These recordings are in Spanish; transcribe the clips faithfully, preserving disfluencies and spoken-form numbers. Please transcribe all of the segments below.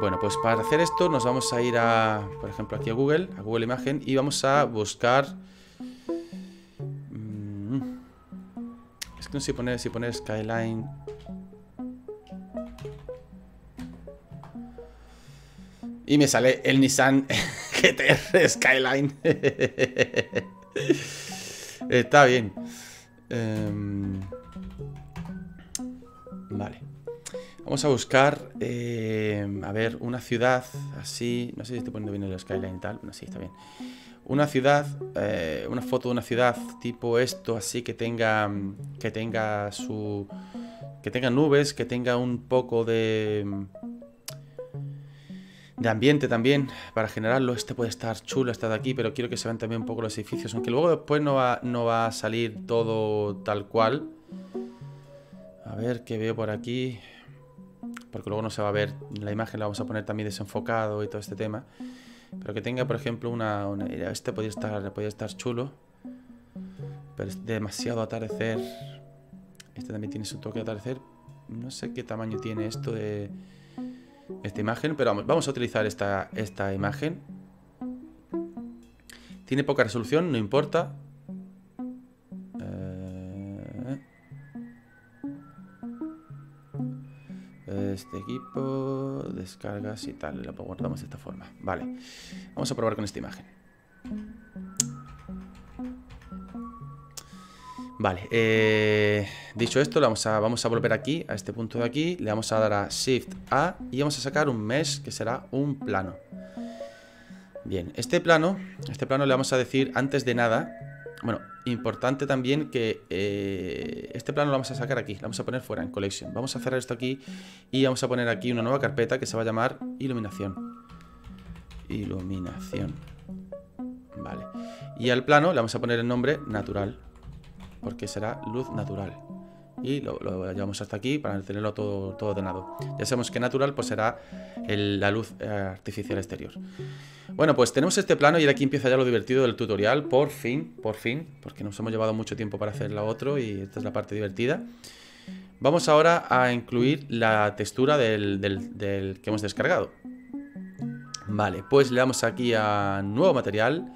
Bueno, pues para hacer esto nos vamos a ir a, por ejemplo, aquí a Google, a Google Imagen, y vamos a buscar... Mm, es que no sé si poner, si poner Skyline... Y me sale el Nissan G T R Skyline. Está bien. Um, vale. Vamos a buscar, eh, a ver, una ciudad así. No sé si estoy poniendo bien el Skyline y tal. No, sí, está bien. Una ciudad, eh, una foto de una ciudad tipo esto, así que tenga, que tenga su, que tenga nubes, que tenga un poco de, de ambiente también para generarlo. Este puede estar chulo, este de aquí, pero quiero que se vean también un poco los edificios, aunque luego después no va, no va a salir todo tal cual. A ver qué veo por aquí. Porque luego no se va a ver, la imagen la vamos a poner también desenfocado y todo este tema. Pero que tenga, por ejemplo, una... una este podría estar, podría estar chulo. Pero es demasiado atardecer. Este también tiene su toque de atardecer. No sé qué tamaño tiene esto de... esta imagen, pero vamos, vamos a utilizar esta, esta imagen. Tiene poca resolución, no importa. Este equipo, descargas y tal, lo guardamos de esta forma. Vale, vamos a probar con esta imagen. Vale, eh, dicho esto, vamos a, vamos a volver aquí, a este punto de aquí. Le vamos a dar a Shift A y vamos a sacar un mesh, que será un plano. Bien, este plano, este plano le vamos a decir antes de nada. Bueno, importante también que eh, este plano lo vamos a sacar aquí, lo vamos a poner fuera, en Collection. Vamos a cerrar esto aquí y vamos a poner aquí una nueva carpeta que se va a llamar Iluminación. Iluminación. Vale. Y al plano le vamos a poner el nombre Natural, porque será luz natural. Y lo, lo llevamos hasta aquí para tenerlo todo, todo ordenado. Ya sabemos que natural pues será el, la luz eh, artificial exterior. Bueno, pues tenemos este plano y aquí empieza ya lo divertido del tutorial. Por fin, por fin, porque nos hemos llevado mucho tiempo para hacer la otro y esta es la parte divertida. Vamos ahora a incluir la textura del, del, del que hemos descargado. Vale, pues le damos aquí a nuevo material.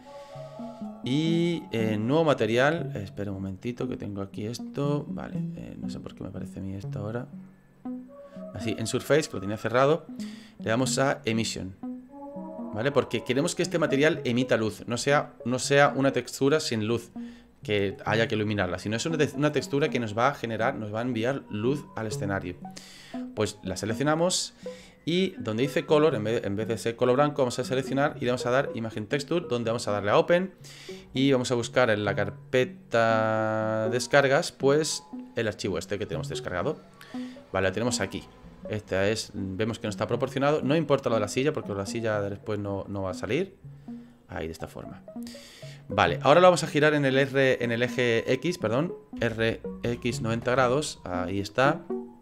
Y eh, nuevo material, eh, espera un momentito que tengo aquí esto. Vale, eh, no sé por qué me aparece a mí esto ahora. Así, en Surface, que lo tenía cerrado, le damos a Emission. ¿Vale? Porque queremos que este material emita luz, no sea, no sea una textura sin luz, que haya que iluminarla, sino es una, una textura que nos va a generar, nos va a enviar luz al escenario. Pues la seleccionamos y donde dice Color, en vez, en vez de ser color blanco, vamos a seleccionar y le vamos a dar Imagen Texture, donde vamos a darle a Open y vamos a buscar en la carpeta descargas, pues el archivo este que tenemos descargado. Vale, lo tenemos aquí. Esta es, vemos que no está proporcionado. No importa lo de la silla, porque la silla después no, no va a salir. Ahí, de esta forma. Vale, ahora lo vamos a girar en el, R, en el eje X, perdón, R X noventa grados. Ahí está.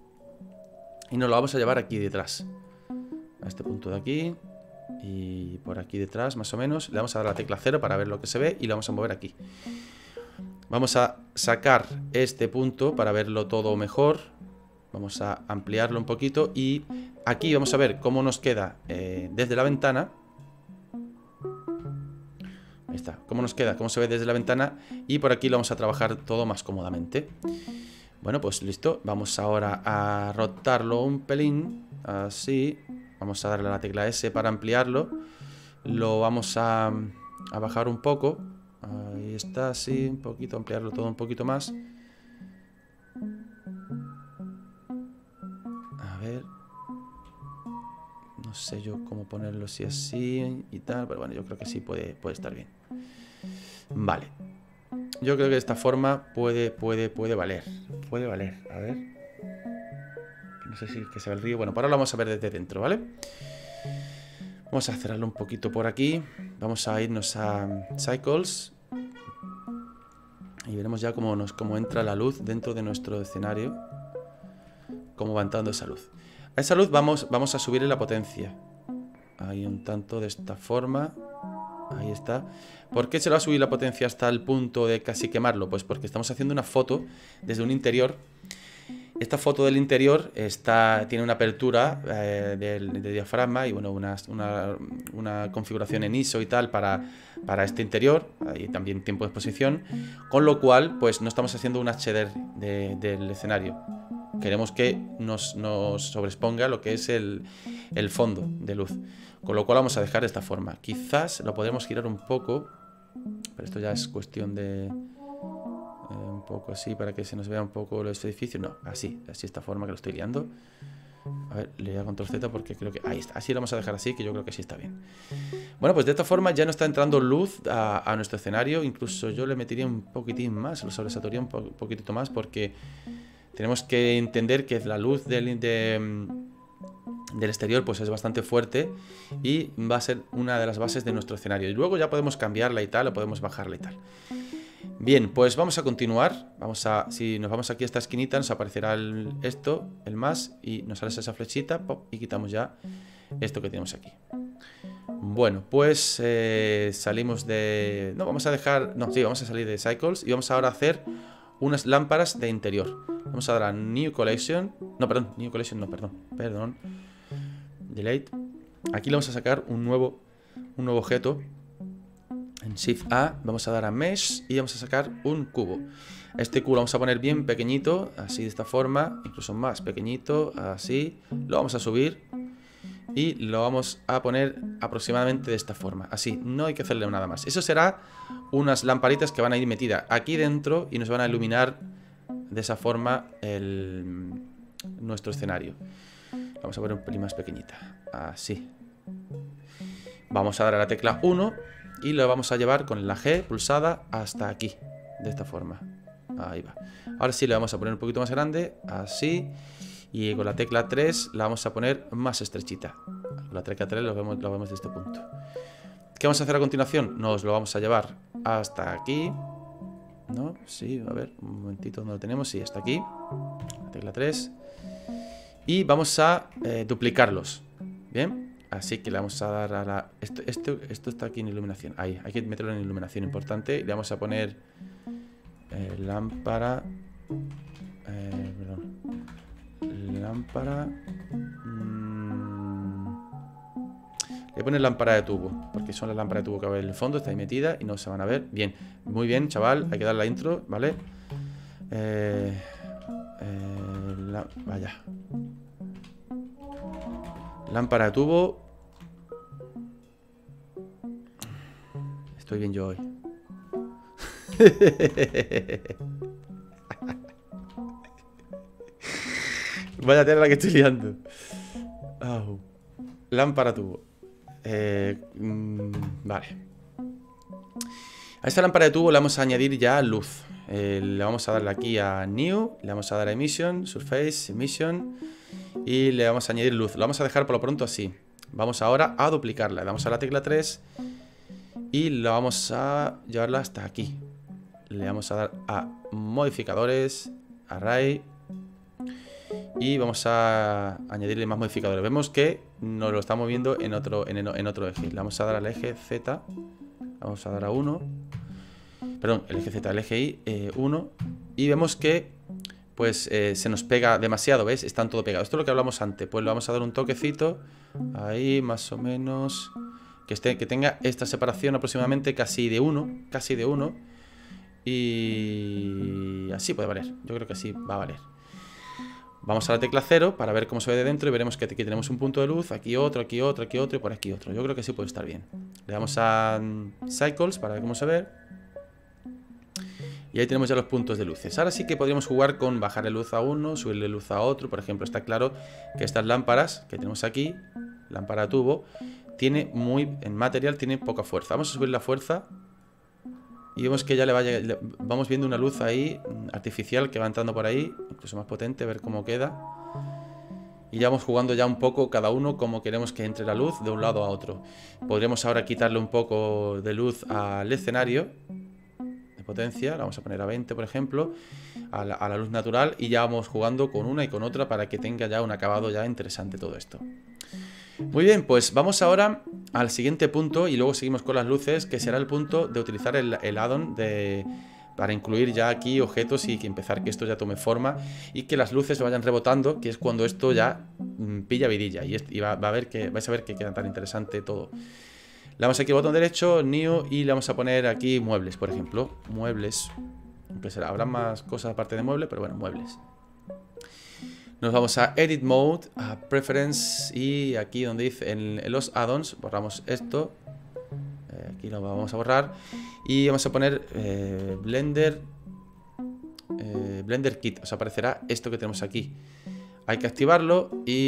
Y nos lo vamos a llevar aquí detrás, a este punto de aquí. Y por aquí detrás, más o menos. Le vamos a dar la tecla cero para ver lo que se ve y lo vamos a mover aquí. Vamos a sacar este punto para verlo todo mejor. Vamos a ampliarlo un poquito y aquí vamos a ver cómo nos queda eh, desde la ventana. Ahí está, cómo nos queda, cómo se ve desde la ventana. Y por aquí lo vamos a trabajar todo más cómodamente. Bueno, pues listo. Vamos ahora a rotarlo un pelín, así. Vamos a darle a la tecla S para ampliarlo. Lo vamos a, a bajar un poco. Ahí está, así, un poquito, ampliarlo todo un poquito más. No sé yo cómo ponerlo, si así y tal, pero bueno, yo creo que sí puede, puede estar bien. Vale. Yo creo que de esta forma puede, puede, puede valer. Puede valer, a ver. No sé si es que se ve el río. Bueno, por ahora lo vamos a ver desde dentro, ¿vale? Vamos a cerrarlo un poquito por aquí. Vamos a irnos a Cycles. Y veremos ya cómo, nos, cómo entra la luz dentro de nuestro escenario. Cómo va entrando esa luz. A esa luz vamos, vamos a subirle la potencia. Ahí un tanto de esta forma. Ahí está. ¿Por qué se le va a subir la potencia hasta el punto de casi quemarlo? Pues porque estamos haciendo una foto desde un interior. esta foto del interior está, tiene una apertura eh, del, del diafragma y bueno, una, una, una configuración en I S O y tal para, para este interior, y también tiempo de exposición, con lo cual pues no estamos haciendo un H D R de, del escenario. Queremos que nos, nos sobreexponga lo que es el, el fondo de luz, con lo cual vamos a dejar de esta forma. Quizás lo podremos girar un poco, pero esto ya es cuestión de... Eh, un poco así para que se nos vea un poco este edificio. No, así, así esta forma que lo estoy liando. A ver, le voy a control Z porque creo que... Ahí está, así lo vamos a dejar así, que yo creo que sí está bien. Bueno, pues de esta forma ya no está entrando luz a, a nuestro escenario. Incluso yo le metería un poquitín más, lo sobresaturaría un, po un poquitito más, porque tenemos que entender que la luz del, de, del exterior pues es bastante fuerte y va a ser una de las bases de nuestro escenario. Y luego ya podemos cambiarla y tal, o podemos bajarla y tal. Bien, pues vamos a continuar. Vamos a, si nos vamos aquí a esta esquinita, nos aparecerá el, esto, el más, y nos sale esa flechita, pop, y quitamos ya esto que tenemos aquí. Bueno, pues eh, salimos de... No, vamos a dejar... No, sí, vamos a salir de Cycles y vamos ahora a hacer unas lámparas de interior. Vamos a dar a New Collection. No, perdón, New Collection, no, perdón. Perdón. Delete. Aquí le vamos a sacar un nuevo, un nuevo objeto. En Shift A vamos a dar a Mesh y vamos a sacar un cubo. Este cubo lo vamos a poner bien pequeñito, así de esta forma, incluso más pequeñito, así. Lo vamos a subir y lo vamos a poner aproximadamente de esta forma, así. No hay que hacerle nada más. Eso será unas lamparitas que van a ir metidas aquí dentro y nos van a iluminar de esa forma el, nuestro escenario. Vamos a poner un pelín más pequeñita, así. Vamos a dar a la tecla uno. Y lo vamos a llevar con la G pulsada hasta aquí, de esta forma. Ahí va. Ahora sí le vamos a poner un poquito más grande, así. Y con la tecla tres la vamos a poner más estrechita. Con la tecla tres lo vemos, lo vemos de este punto. ¿Qué vamos a hacer a continuación? Nos lo vamos a llevar hasta aquí. ¿No? Sí, a ver, un momentito, ¿dónde lo tenemos? Sí, hasta aquí. La tecla tres. Y vamos a eh, duplicarlos. ¿Bien? Así que le vamos a dar a la... Esto, esto, esto está aquí en iluminación. Ahí, hay que meterlo en iluminación, importante. Le vamos a poner eh, lámpara... Eh, perdón. Lámpara... Mmm, le voy a poner lámpara de tubo, porque son las lámparas de tubo que va a ver en el fondo. Está ahí metida y no se van a ver. Bien, muy bien, chaval. Hay que dar la intro, ¿vale? Eh, eh, la, vaya. Lámpara de tubo. Estoy bien yo hoy. Vaya tela la que estoy liando. Oh. Lámpara tubo. Eh, mmm, vale. A esta lámpara de tubo le vamos a añadir ya luz. Eh, le vamos a darle aquí a New. Le vamos a dar a Emission, Surface, Emission. Y le vamos a añadir luz. Lo vamos a dejar por lo pronto así. Vamos ahora a duplicarla. Le damos a la tecla tres. Y la vamos a llevarla hasta aquí. Le vamos a dar a modificadores, array. Y vamos a añadirle más modificadores. Vemos que nos lo está moviendo en otro, en, en otro eje. Le vamos a dar al eje Z. Vamos a dar a uno. Perdón, el eje Z, el eje Y, eh, uno. Y vemos que pues eh, se nos pega demasiado, ¿ves? Están todo pegados. Esto es lo que hablamos antes. Pues le vamos a dar un toquecito. Ahí, más o menos. Que, esté, que tenga esta separación aproximadamente casi de uno. Casi de uno. Y así puede valer. Yo creo que así va a valer. Vamos a la tecla cero para ver cómo se ve de dentro. Y veremos que aquí tenemos un punto de luz. Aquí otro, aquí otro, aquí otro y por aquí otro. Yo creo que sí puede estar bien. Le damos a Cycles para ver cómo se ve. Y ahí tenemos ya los puntos de luces. Ahora sí que podríamos jugar con bajarle luz a uno, subirle luz a otro. Por ejemplo, está claro que estas lámparas que tenemos aquí, lámpara tubo, tiene muy, en material tiene poca fuerza. Vamos a subir la fuerza y vemos que ya le vaya, le, vamos viendo una luz ahí artificial que va entrando por ahí, incluso más potente, a ver cómo queda. Y ya vamos jugando ya un poco cada uno como queremos que entre la luz de un lado a otro. Podríamos ahora quitarle un poco de luz al escenario, de potencia, la vamos a poner a veinte por ejemplo, a la, a la luz natural, y ya vamos jugando con una y con otra para que tenga ya un acabado ya interesante todo esto. Muy bien, pues vamos ahora al siguiente punto y luego seguimos con las luces, que será el punto de utilizar el, el add-on de para incluir ya aquí objetos y que empezar que esto ya tome forma y que las luces vayan rebotando, que es cuando esto ya mmm, pilla vidilla y, y va, va a ver que vais a ver que queda tan interesante todo. Le damos aquí al botón derecho, New, y le vamos a poner aquí muebles, por ejemplo, muebles, aunque será, habrá más cosas aparte de mueble, pero bueno, muebles. Nos vamos a Edit Mode, a Preference, y aquí donde dice en, en los add-ons, borramos esto. Eh, aquí lo vamos a borrar. Y vamos a poner eh, Blender eh, Blender Kit. Os aparecerá esto que tenemos aquí. Hay que activarlo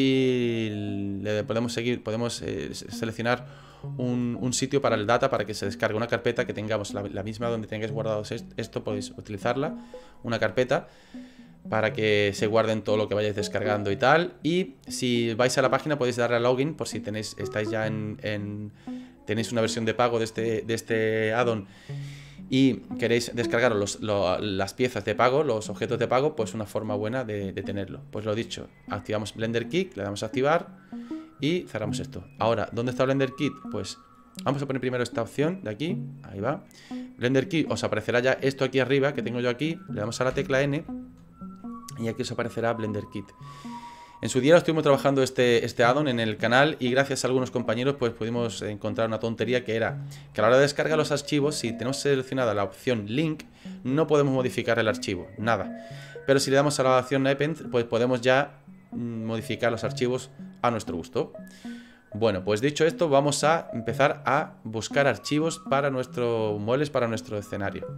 y le podemos seguir, podemos eh, seleccionar un, un sitio para el data para que se descargue una carpeta que tengamos, la, la misma donde tengáis guardado esto, podéis utilizarla, una carpeta para que se guarden todo lo que vayáis descargando y tal. Y si vais a la página podéis darle a login por si tenéis, estáis ya en, en tenéis una versión de pago de este, de este add-on y queréis descargar los, lo, las piezas de pago, los objetos de pago, pues una forma buena de, de tenerlo. Pues lo dicho, activamos Blender Kit, le damos a activar y cerramos esto. Ahora, ¿dónde está Blender Kit? Pues vamos a poner primero esta opción de aquí, ahí va. Blender Kit, os aparecerá ya esto aquí arriba que tengo yo aquí, le damos a la tecla N y aquí os aparecerá Blender Kit. En su día lo estuvimos trabajando este, este add-on en el canal y gracias a algunos compañeros pues pudimos encontrar una tontería que era que a la hora de descargar los archivos, si tenemos seleccionada la opción Link, no podemos modificar el archivo, nada. Pero si le damos a la opción Append, pues podemos ya modificar los archivos a nuestro gusto. Bueno, pues dicho esto, vamos a empezar a buscar archivos para nuestros muebles, para nuestro escenario.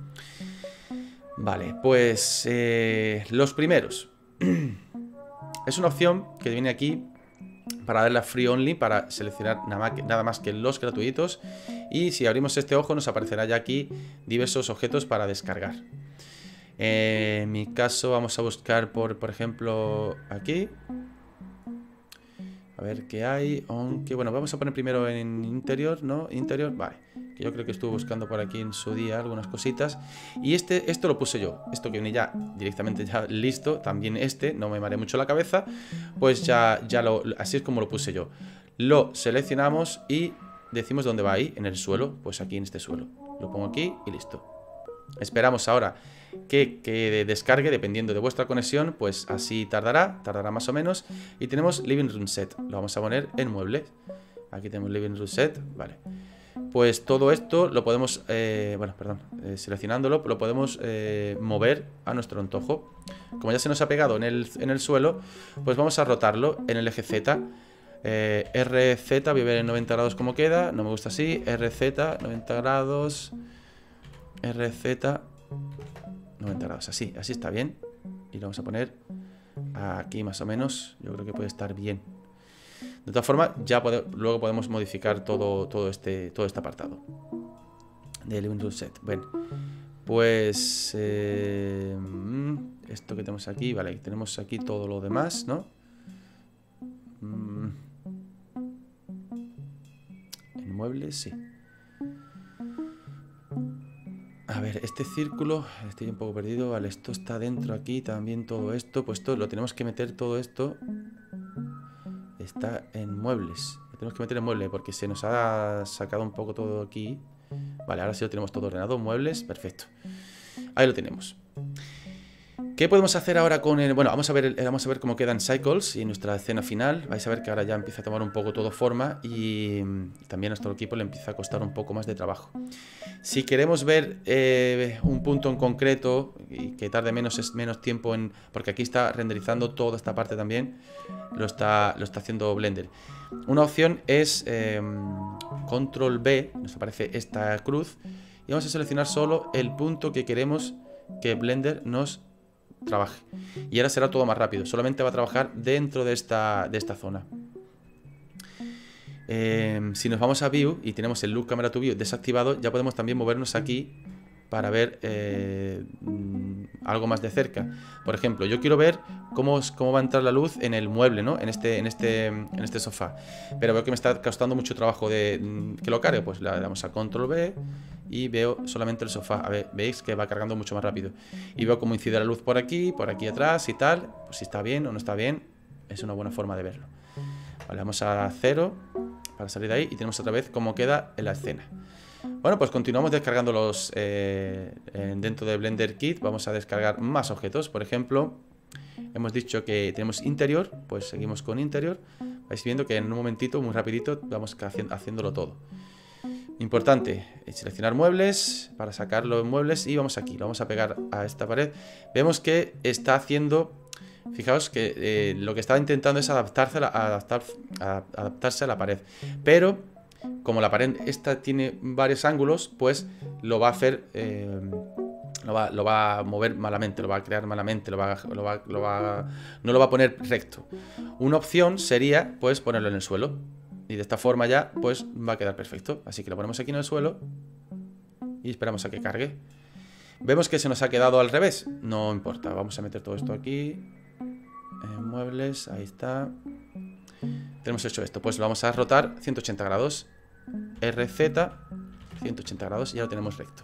Vale, pues eh, los primeros. Es una opción que viene aquí para darle a Free Only, para seleccionar nada más, que, nada más que los gratuitos. Y si abrimos este ojo nos aparecerá ya aquí diversos objetos para descargar. Eh, en mi caso vamos a buscar por, por ejemplo, aquí. A ver qué hay. Aunque bueno, vamos a poner primero en interior, ¿no? Interior, vale. Que yo creo que estuve buscando por aquí en su día algunas cositas. Y este, esto lo puse yo. Esto que viene ya directamente ya listo. También este, no me mareé mucho la cabeza. Pues ya, ya lo, así es como lo puse yo. Lo seleccionamos y decimos dónde va ahí, en el suelo. Pues aquí en este suelo. Lo pongo aquí y listo. Esperamos ahora que, que descargue, dependiendo de vuestra conexión, pues así tardará, tardará más o menos. Y tenemos Living Room Set, lo vamos a poner en muebles. Aquí tenemos Living Room Set, vale. Pues todo esto lo podemos, eh, bueno, perdón, eh, seleccionándolo, lo podemos eh, mover a nuestro antojo. Como ya se nos ha pegado en el, en el suelo, pues vamos a rotarlo en el eje Z. eh, R Z, voy a ver en noventa grados cómo queda, no me gusta así, R Z, noventa grados... R Z noventa grados, así, así está bien. Y lo vamos a poner aquí más o menos. Yo creo que puede estar bien. De todas formas, ya pode, luego podemos modificar todo, todo, este, todo este apartado de Living Room Set. Bueno, pues eh, esto que tenemos aquí, vale, tenemos aquí todo lo demás, ¿no? En muebles, sí. A ver, este círculo, estoy un poco perdido. Vale, esto está dentro aquí, también todo esto. Pues esto lo tenemos que meter, todo esto está en muebles. Lo tenemos que meter en muebles porque se nos ha sacado un poco todo aquí. Vale, ahora sí lo tenemos todo ordenado. Muebles, perfecto. Ahí lo tenemos. ¿Qué podemos hacer ahora con el...? Bueno, vamos a ver, vamos a ver cómo quedan Cycles y nuestra escena final. Vais a ver que ahora ya empieza a tomar un poco todo forma y también a nuestro equipo le empieza a costar un poco más de trabajo. Si queremos ver eh, un punto en concreto y que tarde menos, es menos tiempo en... Porque aquí está renderizando toda esta parte también. Lo está, lo está haciendo Blender. Una opción es eh, Control B. Nos aparece esta cruz. Y vamos a seleccionar solo el punto que queremos que Blender nos trabaje. Y ahora será todo más rápido. Solamente va a trabajar dentro de esta, de esta zona. Eh, si nos vamos a View y tenemos el Look Camera to View desactivado, ya podemos también movernos aquí para ver eh, algo más de cerca. Por ejemplo, yo quiero ver cómo, cómo va a entrar la luz en el mueble, ¿no? En este, en este, en este sofá. Pero veo que me está costando mucho trabajo de que lo cargue. Pues le damos a Control B y veo solamente el sofá. A ver, veis que va cargando mucho más rápido. Y veo cómo incide la luz por aquí, por aquí atrás y tal. Pues si está bien o no está bien, es una buena forma de verlo. Vale, vamos a cero para salir de ahí y tenemos otra vez cómo queda en la escena. Bueno, pues continuamos descargándolos eh, dentro de Blender Kit. Vamos a descargar más objetos. Por ejemplo, hemos dicho que tenemos interior, pues seguimos con interior. Vais viendo que en un momentito, muy rapidito, vamos haciéndolo todo. Importante, seleccionar muebles para sacar los muebles y vamos aquí, lo vamos a pegar a esta pared. Vemos que está haciendo, fijaos que eh, lo que está intentando es adaptarse a, la, adaptar, a, adaptarse a la pared. Pero como la pared esta tiene varios ángulos, pues lo va a hacer, eh, lo, va, lo va a mover malamente, lo va a crear malamente, lo va, lo va, lo va, no lo va a poner recto. Una opción sería pues ponerlo en el suelo. Y de esta forma ya, pues va a quedar perfecto. Así que lo ponemos aquí en el suelo y esperamos a que cargue. Vemos que se nos ha quedado al revés. No importa, vamos a meter todo esto aquí. En muebles, ahí está. Tenemos hecho esto, pues lo vamos a rotar ciento ochenta grados. R Z, ciento ochenta grados y ya lo tenemos recto.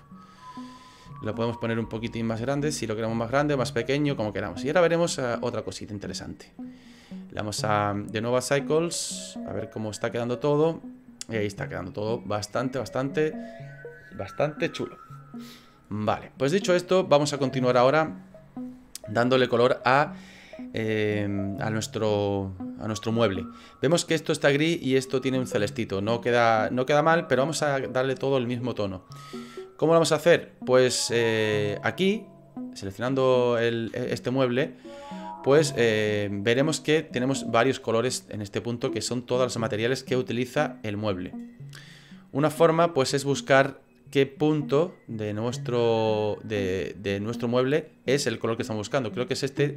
Lo podemos poner un poquitín más grande, si lo queremos más grande, más pequeño, como queramos. Y ahora veremos uh, otra cosita interesante. Le damos a, de nuevo a Cycles, a ver cómo está quedando todo. Y ahí está quedando todo bastante, bastante, bastante chulo. Vale, pues dicho esto, vamos a continuar ahora dándole color a, eh, a, nuestro, a nuestro mueble. Vemos que esto está gris y esto tiene un celestito. No queda, no queda mal, pero vamos a darle todo el mismo tono. ¿Cómo lo vamos a hacer? Pues eh, aquí, seleccionando el, este mueble, pues eh, veremos que tenemos varios colores en este punto, que son todos los materiales que utiliza el mueble. Una forma pues es buscar qué punto de nuestro, de, de nuestro mueble es el color que estamos buscando. Creo que es este.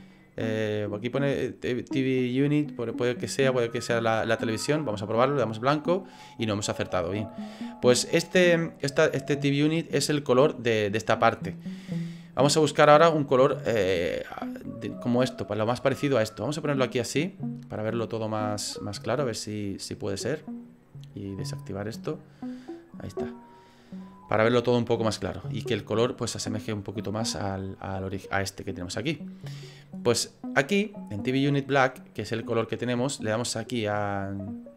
Eh, aquí pone T V Unit, puede que sea, puede que sea la, la televisión. Vamos a probarlo, le damos blanco y no hemos acertado bien. Pues este, esta, este T V Unit es el color de, de esta parte. Vamos a buscar ahora un color eh, de, como esto, para lo más parecido a esto. Vamos a ponerlo aquí así, para verlo todo más, más claro, a ver si, si puede ser. Y desactivar esto. Ahí está. Para verlo todo un poco más claro. Y que el color pues se asemeje un poquito más al, al a este que tenemos aquí. Pues aquí, en T V Unit Black, que es el color que tenemos, le damos aquí a...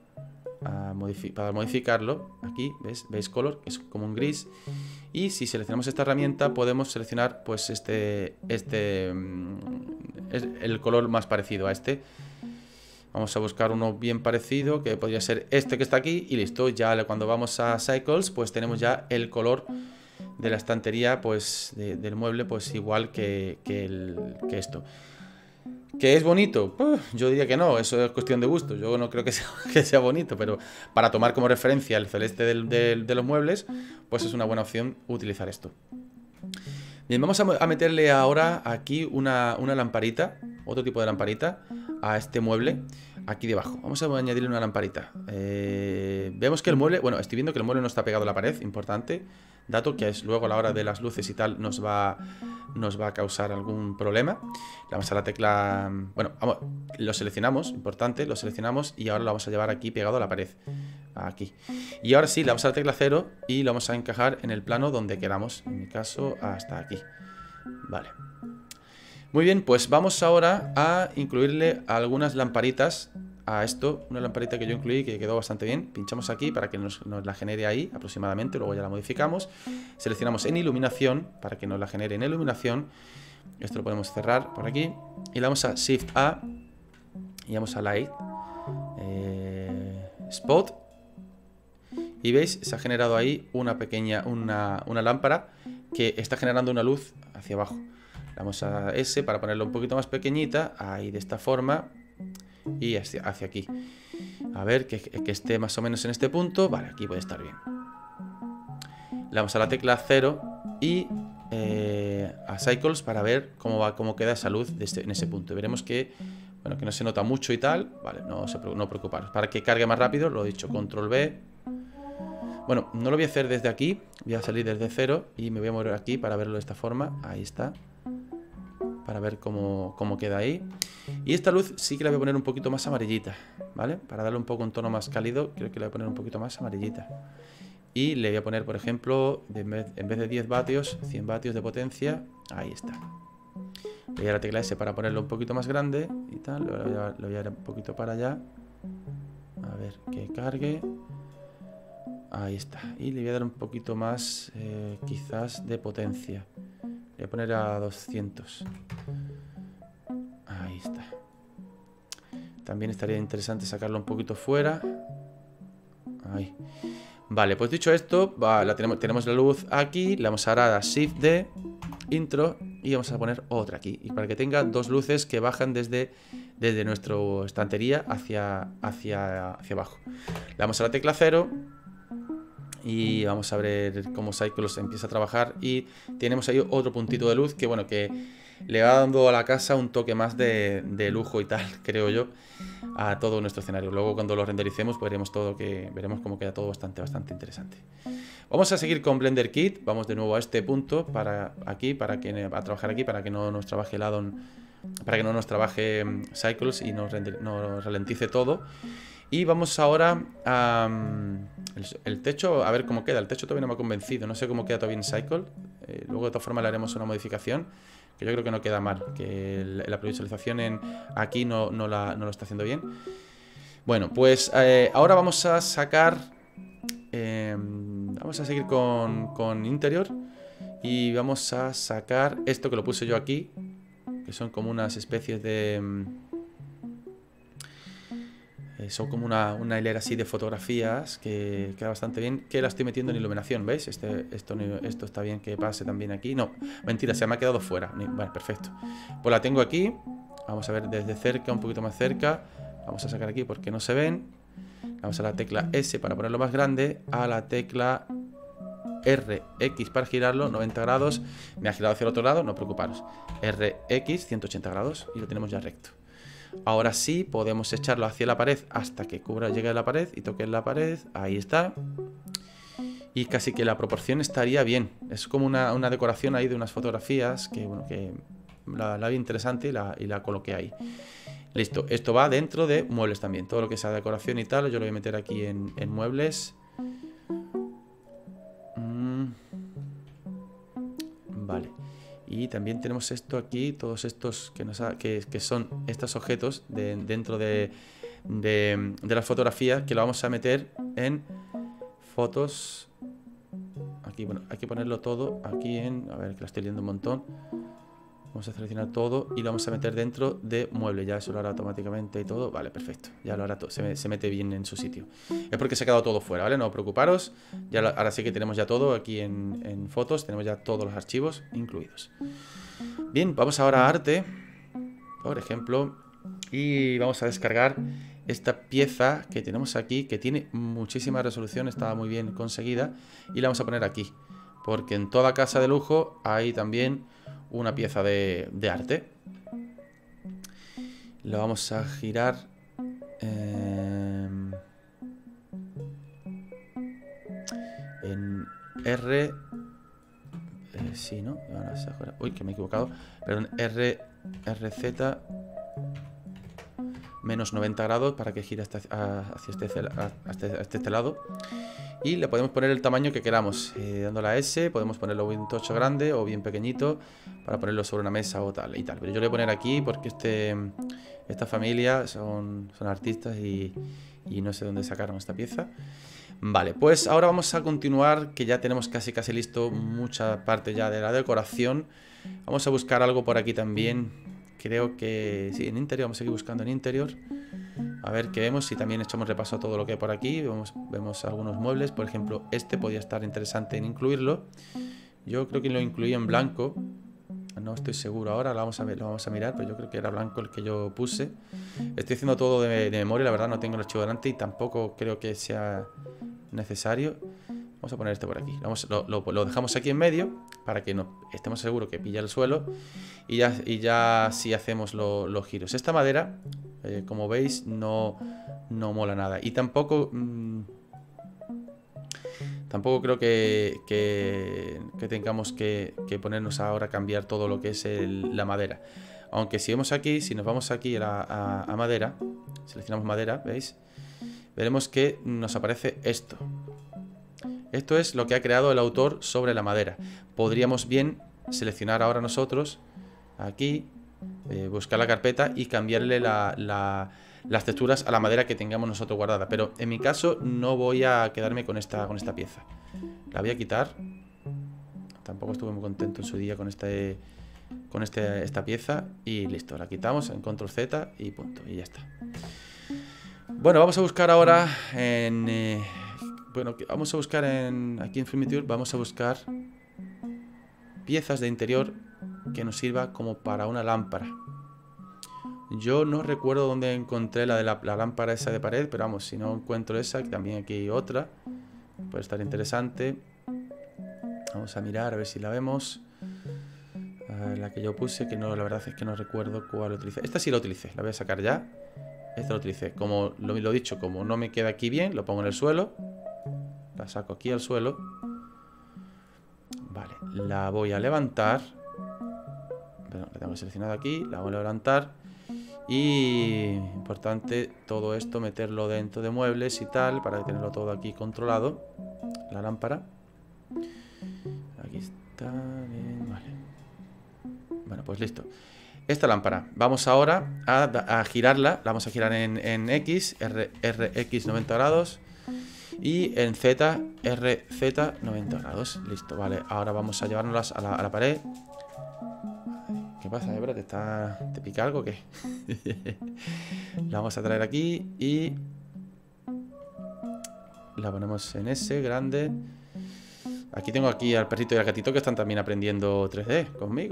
a modifi para modificarlo. Aquí, ¿ves? ¿Veis color? Es como un gris. Y si seleccionamos esta herramienta podemos seleccionar pues este, este es el color más parecido a este. Vamos a buscar uno bien parecido, que podría ser este que está aquí y listo. Ya cuando vamos a Cycles pues tenemos ya el color de la estantería pues de, del mueble pues igual que, que, el, que esto. ¿Que es bonito? Pues yo diría que no, eso es cuestión de gusto. Yo no creo que sea, que sea bonito, pero para tomar como referencia el celeste del, del, de los muebles, pues es una buena opción utilizar esto. Bien, vamos a, a meterle ahora aquí una, una lamparita, otro tipo de lamparita, a este mueble, aquí debajo. Vamos a añadirle una lamparita. Eh, vemos que el mueble, bueno, estoy viendo que el mueble no está pegado a la pared, importante. Dato que es luego a la hora de las luces y tal nos va, nos va a causar algún problema. Le damos a la tecla, bueno, vamos, lo seleccionamos, importante, lo seleccionamos y ahora lo vamos a llevar aquí pegado a la pared. Aquí. Y ahora sí, le damos a la tecla cero y lo vamos a encajar en el plano donde queramos. En mi caso, hasta aquí. Vale. Muy bien, pues vamos ahora a incluirle algunas lamparitas a esto. Una lamparita que yo incluí que quedó bastante bien. Pinchamos aquí para que nos, nos la genere ahí aproximadamente. Luego ya la modificamos. Seleccionamos en iluminación para que nos la genere en iluminación. Esto lo podemos cerrar por aquí. Y le damos a Shift A. Y vamos a Light. Eh, Spot. Y veis, se ha generado ahí una pequeña, una, una lámpara que está generando una luz hacia abajo. Le damos a S para ponerla un poquito más pequeñita, ahí de esta forma, y hacia, hacia aquí. A ver, que, que esté más o menos en este punto. Vale, aquí puede estar bien. Le damos a la tecla cero y eh, a Cycles para ver cómo va, cómo queda esa luz de este, en ese punto. Y veremos que, bueno, que no se nota mucho y tal. Vale, no, se, no preocuparos. Para que cargue más rápido, lo he dicho, control B. Bueno, no lo voy a hacer desde aquí. Voy a salir desde cero y me voy a mover aquí para verlo de esta forma. Ahí está. Para ver cómo, cómo queda ahí. Y esta luz sí que la voy a poner un poquito más amarillita, ¿vale? Para darle un poco un tono más cálido, creo que la voy a poner un poquito más amarillita. Y le voy a poner, por ejemplo, de en, vez, en vez de diez vatios, cien vatios de potencia. Ahí está. Le voy a dar la tecla S para ponerlo un poquito más grande y tal. Lo voy a, lo voy a dar un poquito para allá. A ver, que cargue. Ahí está. Y le voy a dar un poquito más, eh, quizás, de potencia. Le voy a poner a doscientos. Ahí está. También estaría interesante sacarlo un poquito fuera. Ahí. Vale, pues dicho esto, va, la tenemos, tenemos la luz aquí. Le vamos a dar a Shift D, Intro, y vamos a poner otra aquí. Y para que tenga dos luces que bajan desde, desde nuestra estantería hacia, hacia, hacia abajo. Le damos a la tecla cero. Y vamos a ver cómo Cycles empieza a trabajar. Y tenemos ahí otro puntito de luz que, bueno, que le va dando a la casa un toque más de, de lujo y tal, creo yo, a todo nuestro escenario. Luego cuando lo rendericemos pues veremos todo, que veremos cómo queda todo bastante, bastante interesante. Vamos a seguir con Blender Kit. Vamos de nuevo a este punto, para aquí, para que a trabajar aquí, para que no nos trabaje el addon, para que no nos trabaje Cycles y nos, render, nos ralentice todo. Y vamos ahora a um, el, el techo, a ver cómo queda. El techo todavía no me ha convencido, no sé cómo queda todavía en Cycle. Eh, luego de todas formas le haremos una modificación, que yo creo que no queda mal, que el, la previsualización en aquí no, no, la, no lo está haciendo bien. Bueno, pues eh, ahora vamos a sacar, eh, vamos a seguir con, con interior. Y vamos a sacar esto que lo puse yo aquí, que son como unas especies de... Son como una, una hilera así de fotografías que queda bastante bien, que la estoy metiendo en iluminación, ¿veis? Este, esto, esto está bien que pase también aquí. No, mentira, se me ha quedado fuera. Vale, perfecto. Pues la tengo aquí. Vamos a ver desde cerca, un poquito más cerca. Vamos a sacar aquí porque no se ven. Vamos a la tecla S para ponerlo más grande. A la tecla R X para girarlo, noventa grados. Me ha girado hacia el otro lado, no preocuparos. R X, ciento ochenta grados y lo tenemos ya recto. Ahora sí, podemos echarlo hacia la pared hasta que cubra, llegue a la pared y toque en la pared. Ahí está. Y casi que la proporción estaría bien. Es como una, una decoración ahí de unas fotografías que, bueno, que la, la vi interesante y la, y la coloqué ahí. Listo, esto va dentro de muebles también. Todo lo que sea decoración y tal, yo lo voy a meter aquí en, en muebles. Mm. Vale. Y también tenemos esto aquí, todos estos que, nos ha, que, que son estos objetos de, dentro de, de, de la fotografía, que lo vamos a meter en fotos. Aquí, bueno, hay que ponerlo todo aquí en... A ver, que la estoy leyendo un montón. Vamos a seleccionar todo y lo vamos a meter dentro de mueble. Ya eso lo hará automáticamente y todo. Vale, perfecto. Ya lo hará todo. Se, me, se mete bien en su sitio. Es porque se ha quedado todo fuera, ¿vale? No preocuparos. Ya lo, ahora sí que tenemos ya todo aquí en, en fotos. Tenemos ya todos los archivos incluidos. Bien, vamos ahora a arte, por ejemplo. Y vamos a descargar esta pieza que tenemos aquí, que tiene muchísima resolución. Está muy bien conseguida. Y la vamos a poner aquí. Porque en toda casa de lujo hay también una pieza de, de arte. Lo vamos a girar eh, en R. Eh, sí, ¿no? Uy, que me he equivocado. Perdón, R, R Z menos noventa grados para que gire hasta, hacia este, hasta este lado. Y le podemos poner el tamaño que queramos, eh, dando la S. Podemos ponerlo bien tocho grande o bien pequeñito para ponerlo sobre una mesa o tal y tal. Pero yo le voy a poner aquí porque este, esta familia son, son artistas y, y no sé dónde sacaron esta pieza. Vale, pues ahora vamos a continuar, que ya tenemos casi casi listo mucha parte ya de la decoración. Vamos a buscar algo por aquí también. Creo que sí, en interior, vamos a seguir buscando en interior. A ver qué vemos, si también echamos repaso a todo lo que hay por aquí. Vemos, vemos algunos muebles, por ejemplo, este podría estar interesante en incluirlo. Yo creo que lo incluí en blanco. No estoy seguro ahora, lo vamos a ver, lo vamos a mirar, pero yo creo que era blanco el que yo puse. Estoy haciendo todo de, de memoria, la verdad no tengo el archivo delante y tampoco creo que sea necesario. Vamos a poner este por aquí. Vamos, lo, lo, lo dejamos aquí en medio para que no estemos seguros que pilla el suelo. Y ya, y ya sí hacemos lo, los giros. Esta madera, eh, como veis, no, no mola nada. Y tampoco... Mmm, tampoco creo que, que, que tengamos que, que ponernos ahora a cambiar todo lo que es el, la madera. Aunque si vemos aquí, si nos vamos aquí a, a, a madera, seleccionamos madera, ¿veis? Veremos que nos aparece esto. Esto es lo que ha creado el autor sobre la madera. Podríamos bien seleccionar ahora nosotros, aquí, eh, buscar la carpeta y cambiarle la, la, las texturas a la madera que tengamos nosotros guardada. Pero en mi caso no voy a quedarme con esta, con esta pieza. La voy a quitar. Tampoco estuve muy contento en su día con este, con este, esta pieza. Y listo, la quitamos en control Z y punto. Y ya está. Bueno, vamos a buscar ahora en... Eh, bueno, vamos a buscar en... Aquí en Filmitour vamos a buscar piezas de interior que nos sirva como para una lámpara. Yo no recuerdo dónde encontré la de la, la lámpara esa de pared, pero vamos, si no encuentro esa, que también aquí hay otra, puede estar interesante. Vamos a mirar a ver si la vemos. Uh, la que yo puse, que no, la verdad es que no recuerdo cuál utilicé. Esta sí la utilicé, la voy a sacar ya. Esta la utilicé. Como lo, lo he dicho, como no me queda aquí bien, lo pongo en el suelo. La saco aquí al suelo. Vale, la voy a levantar. Bueno, la tengo seleccionada aquí, la voy a levantar. Y importante todo esto, meterlo dentro de muebles y tal, para tenerlo todo aquí controlado. La lámpara. Aquí está, bien, vale. Bueno, pues listo. Esta lámpara, vamos ahora a, a girarla. La vamos a girar en, en X, R, RX noventa grados. Y en Z, R Z noventa grados. Listo, vale. Ahora vamos a llevárnoslas a la, a la pared. ¿Qué pasa, Ebra? ¿Te, está, ¿Te pica algo o qué? La vamos a traer aquí y la ponemos en S, grande. Aquí tengo aquí al perrito y al gatito que están también aprendiendo tres D conmigo.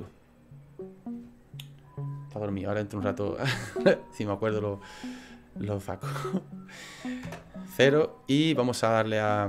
Está dormido, ahora dentro de un rato, si me acuerdo lo, lo saco. Cero. Y vamos a darle a,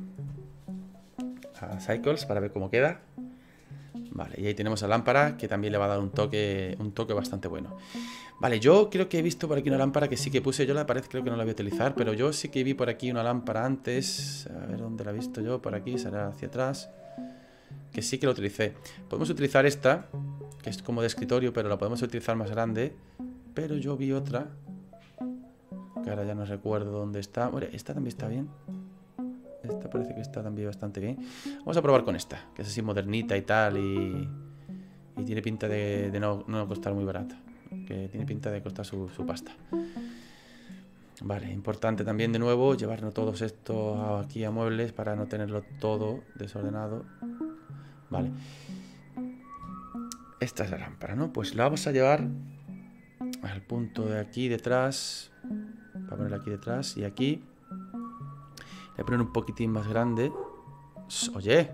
a Cycles para ver cómo queda. Vale, y ahí tenemos la lámpara, que también le va a dar un toque, un toque bastante bueno. Vale, yo creo que he visto por aquí una lámpara que sí que puse. Yo la pared creo que no la voy a utilizar, pero yo sí que vi por aquí una lámpara antes. A ver dónde la he visto yo, por aquí, será hacia atrás. Que sí que la utilicé. Podemos utilizar esta, que es como de escritorio, pero la podemos utilizar más grande. Pero yo vi otra, que ahora ya no recuerdo dónde está. Bueno, esta también está bien. Esta parece que está también bastante bien. Vamos a probar con esta, que es así modernita y tal. Y, y tiene pinta de, de no, no costar muy barata. Que tiene pinta de costar su, su pasta. Vale, importante también de nuevo llevarnos todos estos aquí a muebles para no tenerlo todo desordenado. Vale. Esta es la lámpara, ¿no? Pues la vamos a llevar al punto de aquí detrás. Voy a ponerla aquí detrás y aquí. Voy a poner un poquitín más grande. Oye.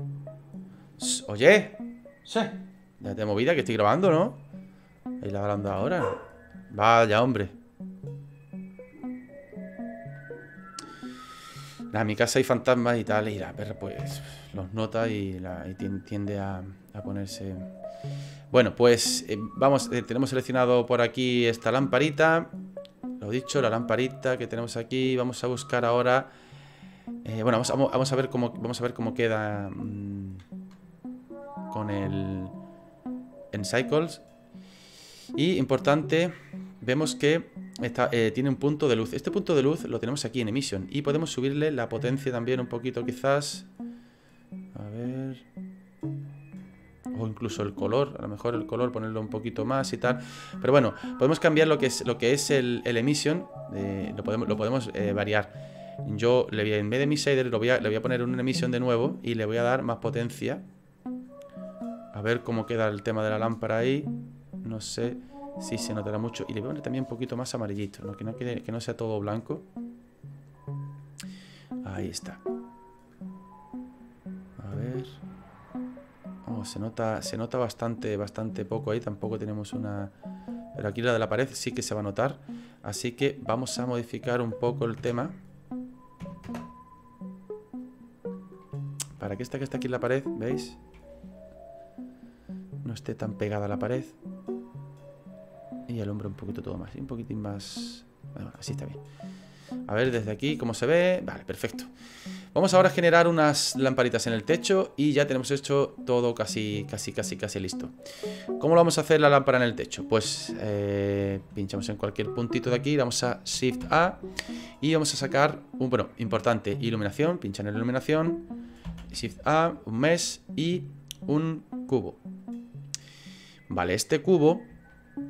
Oye. Sí. Ya te movida que estoy grabando, ¿no? Ahí la hablando ahora. Vaya, hombre. Nada, en mi casa hay fantasmas y tal. Y la perra pues los nota y, la, y tiende a, a ponerse... Bueno, pues eh, vamos, eh, tenemos seleccionado por aquí esta lamparita. Lo dicho, la lamparita que tenemos aquí. Vamos a buscar ahora... Eh, bueno, vamos a, vamos a ver cómo vamos a ver cómo queda mmm, con el en Cycles. Y importante, vemos que está, eh, tiene un punto de luz. Este punto de luz lo tenemos aquí en Emission y podemos subirle la potencia también un poquito, quizás. A ver. O incluso el color, a lo mejor el color ponerlo un poquito más y tal. Pero bueno, podemos cambiar lo que es lo que es el, el Emission. Eh, lo podemos, lo podemos eh, variar. Yo le voy a, en vez de mi shader lo voy a, le voy a poner una emisión de nuevo y le voy a dar más potencia. A ver cómo queda el tema de la lámpara ahí. No sé si se notará mucho. Y le voy a poner también un poquito más amarillito, ¿no? Que no quede, que no sea todo blanco. Ahí está. A ver. Oh, se nota, se nota bastante, bastante poco ahí. Tampoco tenemos una... Pero aquí la de la pared sí que se va a notar. Así que vamos a modificar un poco el tema. Para que esta que está aquí en la pared, ¿veis? No esté tan pegada a la pared. Y el hombro un poquito todo más. Y un poquitín más... Bueno, así está bien. A ver desde aquí cómo se ve. Vale, perfecto. Vamos ahora a generar unas lamparitas en el techo. Y ya tenemos hecho todo casi, casi, casi, casi listo. ¿Cómo lo vamos a hacer la lámpara en el techo? Pues eh, pinchamos en cualquier puntito de aquí. Damos a Shift A. Y vamos a sacar un... Bueno, importante, iluminación. Pincha en la iluminación. Shift A, un mesh y un cubo. Vale, este cubo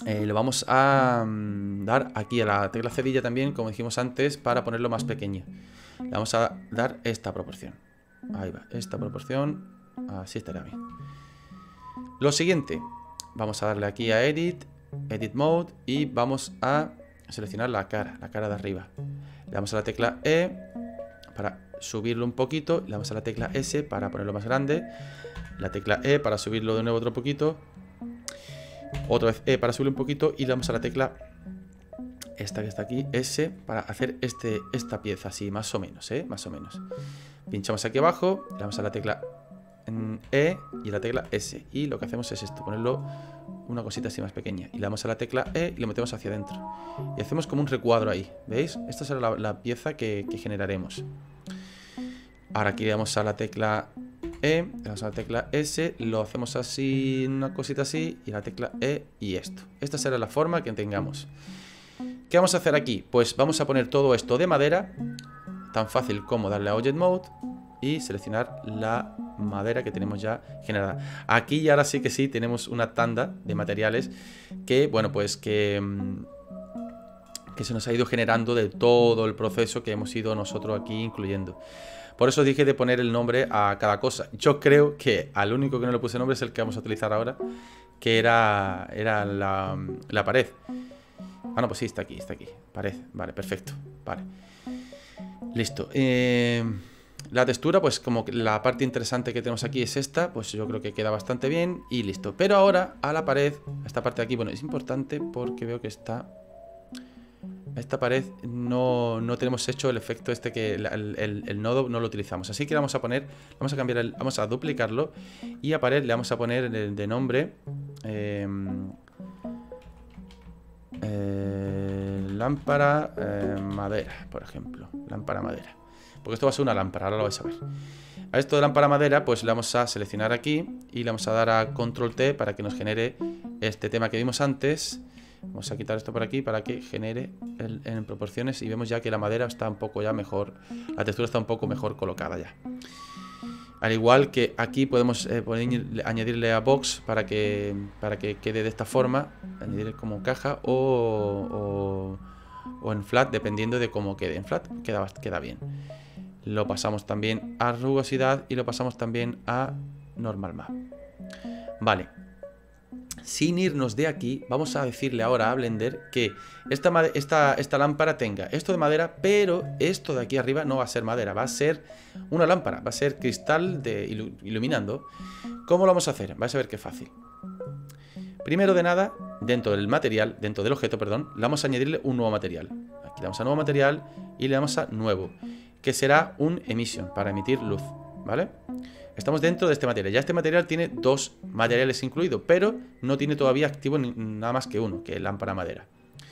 eh, lo vamos a um, dar aquí a la tecla cedilla también, como dijimos antes, para ponerlo más pequeño. Le vamos a dar esta proporción. Ahí va, esta proporción. Así estará bien. Lo siguiente, vamos a darle aquí a Edit, Edit Mode, y vamos a seleccionar la cara, la cara de arriba. Le damos a la tecla E para subirlo un poquito, le damos a la tecla S para ponerlo más grande, la tecla E para subirlo de nuevo otro poquito, otra vez E para subirlo un poquito, y le damos a la tecla esta que está aquí, S, para hacer este, esta pieza así, más o menos, ¿eh? Más o menos. Pinchamos aquí abajo, le damos a la tecla E y la tecla S, y lo que hacemos es esto, ponerlo una cosita así más pequeña, y le damos a la tecla E y lo metemos hacia adentro y hacemos como un recuadro ahí, ¿veis? Esta será la, la pieza que, que generaremos. Ahora aquí le damos a la tecla E, le damos a la tecla S, lo hacemos así, una cosita así, y la tecla E y esto. Esta será la forma que tengamos. ¿Qué vamos a hacer aquí? Pues vamos a poner todo esto de madera, tan fácil como darle a Object Mode y seleccionar la madera que tenemos ya generada. Aquí y ahora sí que sí tenemos una tanda de materiales que, bueno, pues que, que se nos ha ido generando de todo el proceso que hemos ido nosotros aquí incluyendo. Por eso dije de poner el nombre a cada cosa. Yo creo que al único que no le puse nombre es el que vamos a utilizar ahora, que era, era la, la pared. Ah, no, pues sí, está aquí, está aquí. Pared, vale, perfecto. Vale. Listo. Eh... La textura, pues como la parte interesante que tenemos aquí es esta, pues yo creo que queda bastante bien y listo. Pero ahora a la pared, esta parte de aquí, bueno, es importante porque veo que está... Esta pared no, no tenemos hecho el efecto este que el, el, el nodo no lo utilizamos. Así que le vamos a poner, vamos a cambiar, el, vamos a duplicarlo y a pared le vamos a poner el de nombre... Eh, eh, lámpara eh, madera, por ejemplo. Lámpara madera. Porque esto va a ser una lámpara, ahora lo vais a ver. A esto de lámpara madera, pues le vamos a seleccionar aquí y le vamos a dar a control T para que nos genere este tema que vimos antes. Vamos a quitar esto por aquí para que genere el, en proporciones y vemos ya que la madera está un poco ya mejor, la textura está un poco mejor colocada ya. Al igual que aquí podemos eh, poner, añadirle a box para que, para que quede de esta forma, añadirle como caja o, o, o en flat, dependiendo de cómo quede. En flat queda, queda bien. Lo pasamos también a rugosidad y lo pasamos también a normal map. Vale. Sin irnos de aquí, vamos a decirle ahora a Blender que esta, esta, esta lámpara tenga esto de madera, pero esto de aquí arriba no va a ser madera, va a ser una lámpara, va a ser cristal de ilu iluminando. ¿Cómo lo vamos a hacer? Vais a ver qué fácil. Primero de nada, dentro del material, dentro del objeto, perdón, le vamos a añadirle un nuevo material. Aquí le damos a nuevo material y le damos a nuevo, que será un emission para emitir luz, ¿vale? Estamos dentro de este material. Ya este material tiene dos materiales incluidos, pero no tiene todavía activo ni, nada más que uno, que es lámpara madera.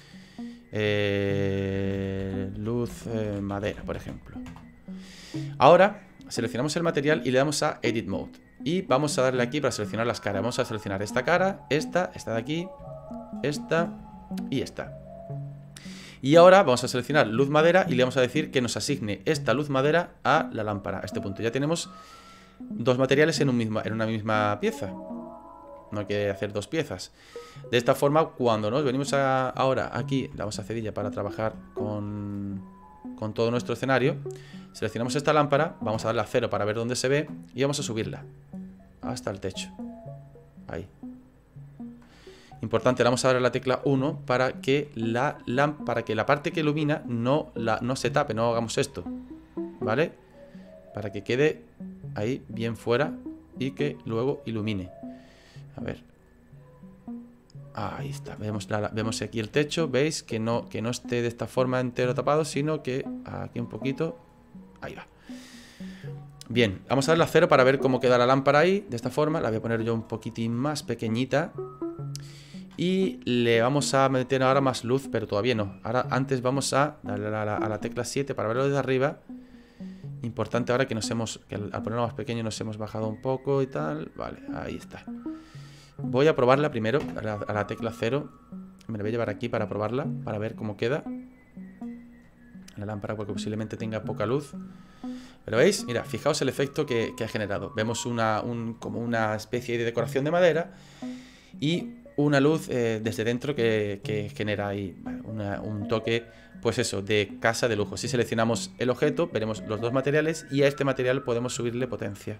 Eh, luz eh, madera, por ejemplo. Ahora seleccionamos el material y le damos a Edit Mode. Y vamos a darle aquí para seleccionar las caras. Vamos a seleccionar esta cara, esta, esta de aquí, esta y esta. Y ahora vamos a seleccionar luz madera y le vamos a decir que nos asigne esta luz madera a la lámpara. A este punto ya tenemos dos materiales en, un misma, en una misma pieza. No hay que hacer dos piezas. De esta forma, cuando nos venimos a, ahora aquí, le damos a cedilla para trabajar con, con todo nuestro escenario. Seleccionamos esta lámpara, vamos a darle a cero para ver dónde se ve y vamos a subirla hasta el techo. Ahí. Importante, le vamos a dar a la tecla uno para que la, la, para que la parte que ilumina no, la, no se tape, no hagamos esto, ¿vale? Para que quede ahí bien fuera y que luego ilumine. A ver. Ahí está, vemos, la, vemos aquí el techo, veis que no, que no esté de esta forma entero tapado, sino que aquí un poquito. Ahí va. Bien, vamos a darle a cero para ver cómo queda la lámpara ahí. De esta forma, la voy a poner yo un poquitín más pequeñita. Y le vamos a meter ahora más luz, pero todavía no. Ahora antes vamos a darle a la, a la tecla siete para verlo desde arriba. Importante ahora que nos hemos, que al ponerlo más pequeño nos hemos bajado un poco y tal. Vale, ahí está. Voy a probarla primero a la, a la tecla cero. Me la voy a llevar aquí para probarla, para ver cómo queda la lámpara, porque posiblemente tenga poca luz. Pero veis, mira, fijaos el efecto que, que ha generado. Vemos una, un, como una especie de decoración de madera. Y una luz eh, desde dentro que, que genera ahí una, un toque, pues eso, de casa de lujo. Si seleccionamos el objeto, veremos los dos materiales y a este material podemos subirle potencia.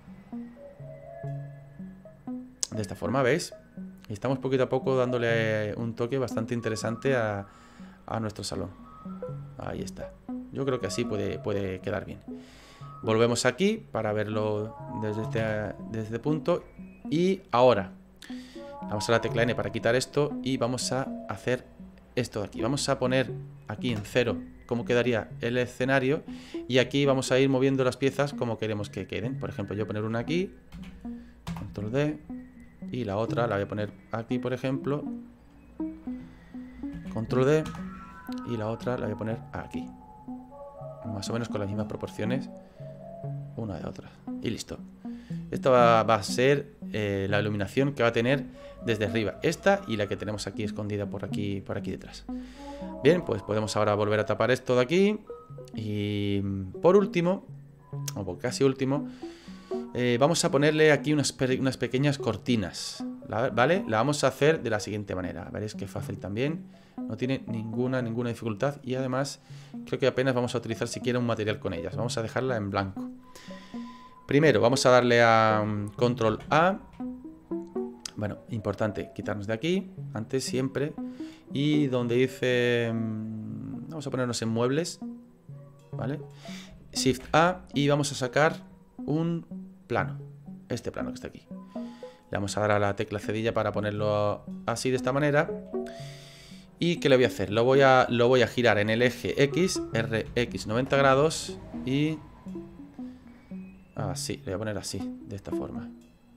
De esta forma, ¿veis? Y estamos poquito a poco dándole un toque bastante interesante a, a nuestro salón. Ahí está. Yo creo que así puede, puede quedar bien. Volvemos aquí para verlo desde este, desde este punto. Y ahora vamos a la tecla N para quitar esto y vamos a hacer esto de aquí. Vamos a poner aquí en cero cómo quedaría el escenario y aquí vamos a ir moviendo las piezas como queremos que queden. Por ejemplo, yo voy a poner una aquí, control D, y la otra la voy a poner aquí, por ejemplo, control D, y la otra la voy a poner aquí. Más o menos con las mismas proporciones una de otra. Y listo. Esta va, va a ser eh, la iluminación que va a tener desde arriba. Esta y la que tenemos aquí escondida por aquí, por aquí detrás. Bien, pues podemos ahora volver a tapar esto de aquí. Y por último, o por casi último, eh, vamos a ponerle aquí unas, unas pequeñas cortinas. ¿Vale? La vamos a hacer de la siguiente manera. Veréis que fácil también. No tiene ninguna, ninguna dificultad. Y además creo que apenas vamos a utilizar siquiera un material con ellas. Vamos a dejarla en blanco. Primero vamos a darle a um, control A. Bueno, importante quitarnos de aquí. Antes siempre. Y donde dice... Um, vamos a ponernos en muebles. ¿Vale? Shift A. Y vamos a sacar un plano. Este plano que está aquí. Le vamos a dar a la tecla cedilla para ponerlo así de esta manera. ¿Y qué le voy a hacer? Lo voy a, lo voy a girar en el eje X, R X noventa grados y... así, le voy a poner así, de esta forma.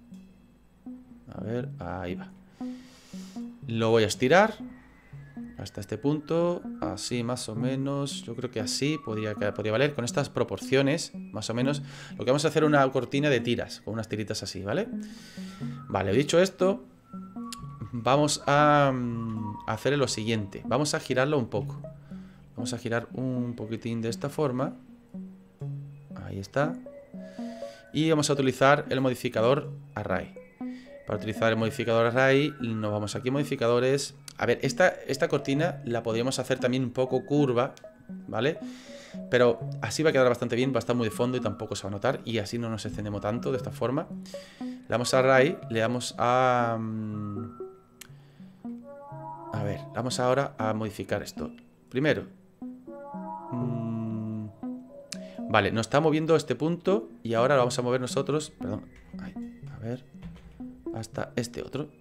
A ver, ahí va. Lo voy a estirar hasta este punto, así más o menos. Yo creo que así podría, podría valer. Con estas proporciones, más o menos. Lo que vamos a hacer es una cortina de tiras, con unas tiritas así, ¿vale? Vale, dicho esto, vamos a hacer lo siguiente. Vamos a girarlo un poco. Vamos a girar un poquitín de esta forma. Ahí está. Y vamos a utilizar el modificador Array. Para utilizar el modificador Array, nos vamos aquí a modificadores. A ver, esta, esta cortina la podríamos hacer también un poco curva, ¿vale? Pero así va a quedar bastante bien, va a estar muy de fondo y tampoco se va a notar. Y así no nos extendemos tanto de esta forma. Le damos a Array, le damos a... A ver, vamos ahora a modificar esto. Primero. Mmm, vale, nos está moviendo este punto y ahora lo vamos a mover nosotros. Perdón. Ay, a ver. Hasta este otro.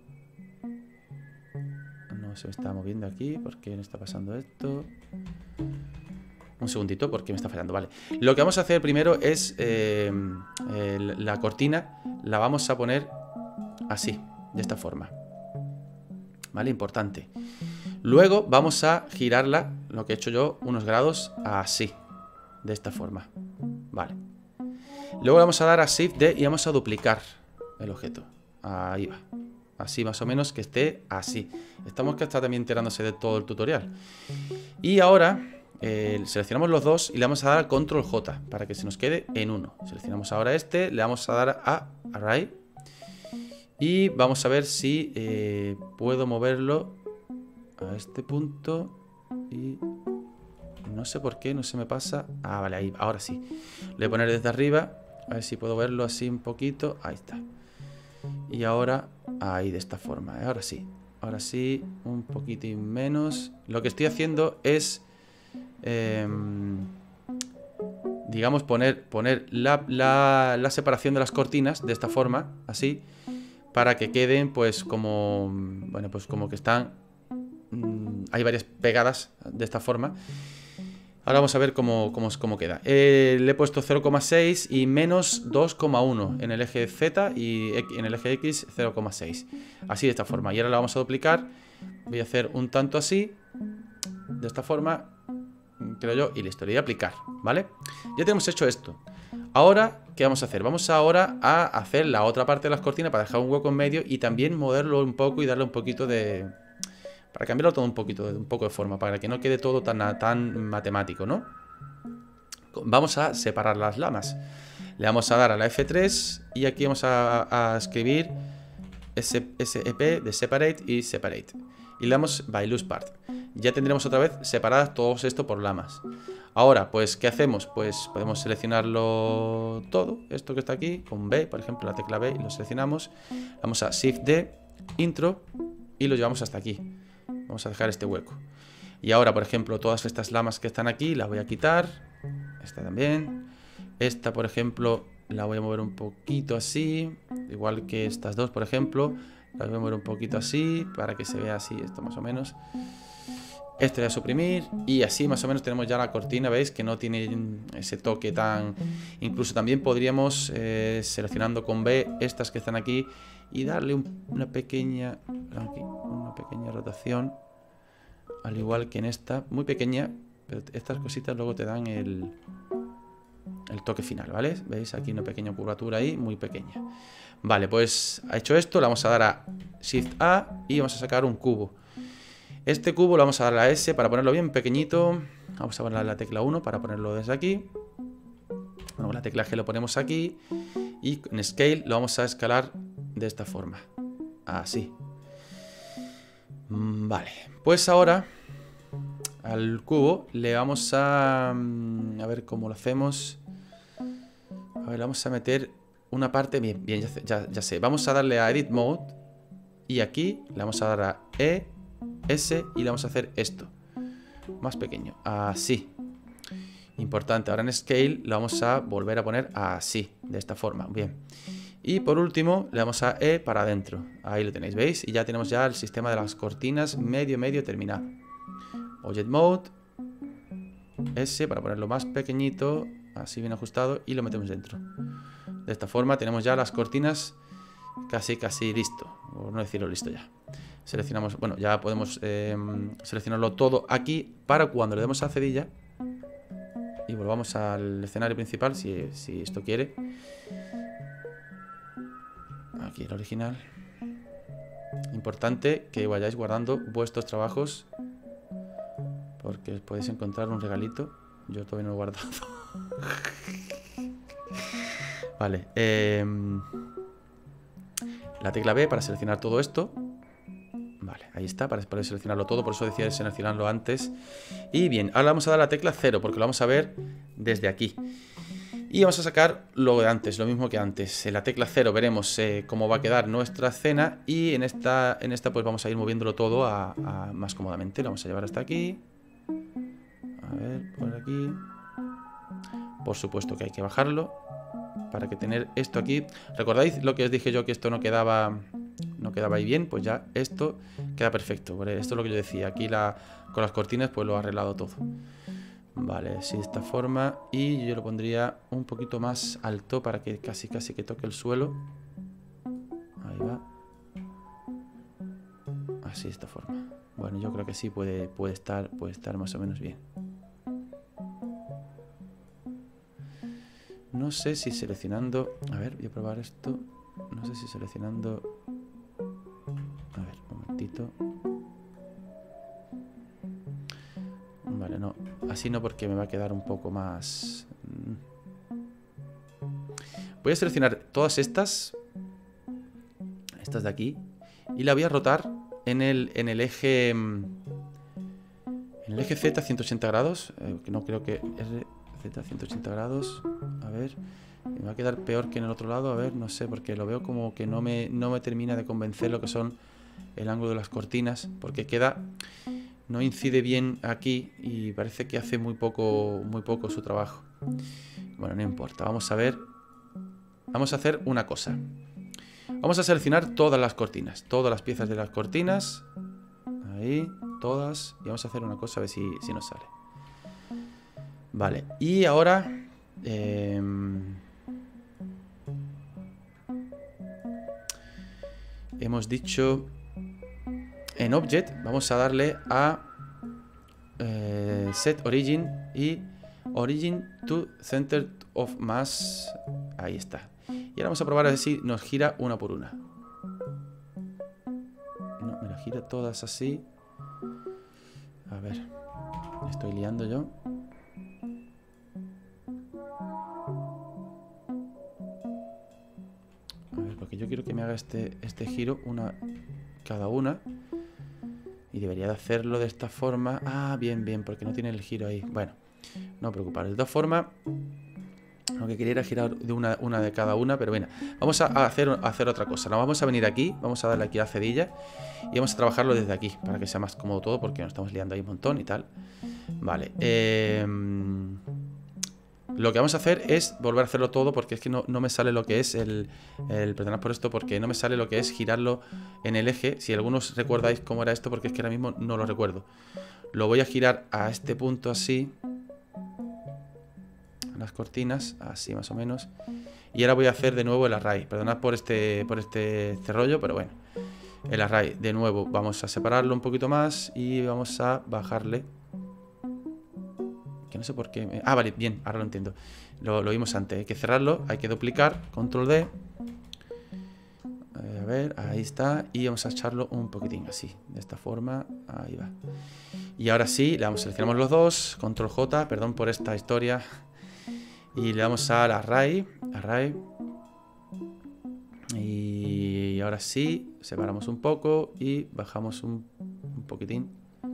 No se me está moviendo aquí. ¿Por qué me está pasando esto? Un segundito, porque me está fallando. Vale. Lo que vamos a hacer primero es eh, eh, la cortina la vamos a poner así, de esta forma. ¿Vale? Importante. Luego vamos a girarla, lo que he hecho yo, unos grados así, de esta forma. Vale. Luego vamos a dar a Shift D y vamos a duplicar el objeto. Ahí va. Así más o menos que esté así. Estamos que está también enterándose de todo el tutorial. Y ahora eh, seleccionamos los dos y le vamos a dar a control J para que se nos quede en uno. Seleccionamos ahora este, le vamos a dar a Array. Y vamos a ver si eh, puedo moverlo a este punto. Y no sé por qué, no se me pasa. Ah, vale, ahí, ahora sí. Le voy a poner desde arriba. A ver si puedo verlo así un poquito. Ahí está. Y ahora, ahí de esta forma. Ahora sí. Ahora sí, un poquitín menos. Lo que estoy haciendo es... Eh, digamos, poner, poner la, la, la separación de las cortinas de esta forma, así, para que queden, pues, como... Bueno, pues como que están... Mmm, hay varias pegadas de esta forma. Ahora vamos a ver cómo, cómo, cómo queda. Eh, le he puesto cero coma seis y menos dos coma uno en el eje Z y en el eje X cero coma seis. Así de esta forma. Y ahora la vamos a duplicar. Voy a hacer un tanto así. De esta forma, creo yo. Y listo, le voy a aplicar, ¿vale? Ya tenemos hecho esto. Ahora, ¿qué vamos a hacer? Vamos ahora a hacer la otra parte de las cortinas para dejar un hueco en medio y también moverlo un poco y darle un poquito de... Para cambiarlo todo un poquito, un poco de forma, para que no quede todo tan, tan matemático, ¿no? Vamos a separar las lamas. Le vamos a dar a la F tres y aquí vamos a, a escribir S E P de separate y separate. Y le damos by loose part. Ya tendremos otra vez separadas todos esto por lamas. Ahora, pues, ¿qué hacemos? Pues podemos seleccionarlo todo, esto que está aquí, con B, por ejemplo, la tecla B, y lo seleccionamos. Vamos a Shift D, Intro, y lo llevamos hasta aquí. Vamos a dejar este hueco. Y ahora, por ejemplo, todas estas lamas que están aquí, las voy a quitar. Esta también. Esta, por ejemplo, la voy a mover un poquito así. Igual que estas dos, por ejemplo. Las voy a mover un poquito así, para que se vea así, esto más o menos. Este voy a suprimir y así más o menos tenemos ya la cortina, ¿veis? Que no tiene ese toque tan... Incluso también podríamos, eh, seleccionando con B, estas que están aquí y darle un, una pequeña... Aquí, una pequeña rotación. Al igual que en esta, muy pequeña, pero estas cositas luego te dan el, el toque final, ¿vale? ¿Veis? Aquí una pequeña curvatura ahí, muy pequeña. Vale, pues hecho esto, le vamos a dar a Shift A y vamos a sacar un cubo. Este cubo lo vamos a dar a la S para ponerlo bien pequeñito. Vamos a poner la tecla uno para ponerlo desde aquí. Bueno, con la tecla G lo ponemos aquí. Y con Scale lo vamos a escalar de esta forma. Así. Vale, pues ahora al cubo le vamos a... A ver cómo lo hacemos. A ver, vamos a meter una parte... Bien, bien, ya, ya, ya sé. Vamos a darle a Edit Mode. Y aquí le vamos a dar a E, S y le vamos a hacer esto. Más pequeño. Así. Importante. Ahora en Scale lo vamos a volver a poner así. De esta forma. Bien. Y por último le damos a E para adentro. Ahí lo tenéis, ¿veis? Y ya tenemos ya el sistema de las cortinas medio medio terminado. Object Mode. S para ponerlo más pequeñito. Así bien ajustado. Y lo metemos dentro. De esta forma tenemos ya las cortinas casi casi listo. Por no decirlo listo ya. Seleccionamos, bueno, ya podemos eh, seleccionarlo todo aquí para cuando le demos a cedilla y volvamos al escenario principal, si, si esto quiere. Aquí el original. Importante que vayáis guardando vuestros trabajos porque os podéis encontrar un regalito. Yo todavía no lo he guardado. Vale. Eh, la tecla B para seleccionar todo esto. Vale, ahí está, para poder seleccionarlo todo. Por eso decía seleccionarlo antes. Y bien, ahora vamos a dar la tecla cero porque lo vamos a ver desde aquí. Y vamos a sacar lo de antes, lo mismo que antes. En la tecla cero veremos eh, cómo va a quedar nuestra escena. Y en esta, en esta pues vamos a ir moviéndolo todo a, a más cómodamente. Lo vamos a llevar hasta aquí. A ver, por aquí. Por supuesto que hay que bajarlo para que tener esto aquí. ¿Recordáis lo que os dije yo que esto no quedaba... No quedaba ahí bien? Pues ya esto queda perfecto. ¿Vale? Esto es lo que yo decía. Aquí la, con las cortinas pues lo he arreglado todo. Vale, así de esta forma. Y yo lo pondría un poquito más alto para que casi casi que toque el suelo. Ahí va. Así de esta forma. Bueno, yo creo que sí puede, puede, estar, puede estar más o menos bien. No sé si seleccionando... A ver, voy a probar esto. No sé si seleccionando... A ver, un momentito. Vale, no. Así no, porque me va a quedar un poco más... Voy a seleccionar todas estas. Estas de aquí. Y la voy a rotar en el, en el eje... En el eje Z ciento ochenta grados. Eh, que no creo que... R, Z ciento ochenta grados. A ver... Me va a quedar peor que en el otro lado. A ver, no sé, porque lo veo como que no me, no me termina de convencer lo que son el ángulo de las cortinas. Porque queda... No incide bien aquí y parece que hace muy poco, muy poco su trabajo. Bueno, no importa. Vamos a ver. Vamos a hacer una cosa. Vamos a seleccionar todas las cortinas. Todas las piezas de las cortinas. Ahí, todas. Y vamos a hacer una cosa a ver si, si nos sale. Vale, y ahora... Eh, hemos dicho en Object, vamos a darle a eh, Set Origin y Origin to Center of Mass. Ahí está. Y ahora vamos a probar a ver si nos gira una por una. No, me la gira todas así. A ver, me estoy liando yo. A ver, porque yo quiero que me haga este, este giro, una cada una. Y debería de hacerlo de esta forma. Ah, bien, bien, porque no tiene el giro ahí. Bueno, no preocuparos. De todas formas, lo que quería era girar de una, una de cada una, pero bueno, vamos a hacer, a hacer otra cosa. Nos vamos a venir aquí, vamos a darle aquí a cedilla y vamos a trabajarlo desde aquí, para que sea más cómodo todo, porque nos estamos liando ahí un montón y tal. Vale, eh, lo que vamos a hacer es volver a hacerlo todo, porque es que no, no me sale lo que es el, el... Perdonad por esto, porque no me sale lo que es girarlo en el eje. Si algunos recordáis cómo era esto, porque es que ahora mismo no lo recuerdo. Lo voy a girar a este punto así, las cortinas, así más o menos. Y ahora voy a hacer de nuevo el array. Perdonad por este, por este, este rollo, pero bueno. El array, de nuevo, vamos a separarlo un poquito más y vamos a bajarle. Que no sé por qué... Me... Ah, vale, bien, ahora lo entiendo. Lo, lo vimos antes, hay que cerrarlo, hay que duplicar, control D. A ver, ahí está. Y vamos a echarlo un poquitín así, de esta forma, ahí va. Y ahora sí, le damos, seleccionamos los dos, control J, perdón por esta historia. Y le damos al array, array. Y ahora sí, separamos un poco y bajamos un, un poquitín.